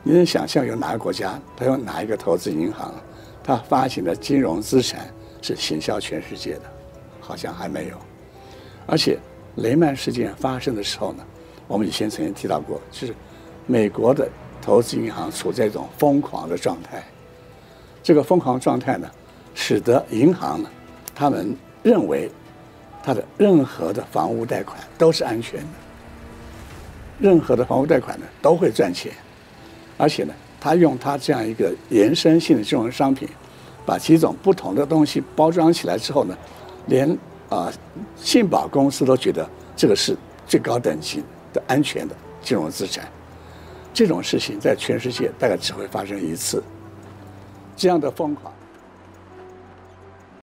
你能想象有哪个国家，它有哪一个投资银行，它发行的金融资产是行销全世界的？好像还没有。而且雷曼事件发生的时候呢，我们以前曾经提到过，就是美国的投资银行处在一种疯狂的状态。这个疯狂状态呢，使得银行呢，他们认为它的任何的房屋贷款都是安全的，任何的房屋贷款呢都会赚钱，而且呢，他用他这样一个延伸性的金融商品，把几种不同的东西包装起来之后呢，连信保公司都觉得这个是最高等级的安全的金融资产。这种事情在全世界大概只会发生一次，这样的疯狂。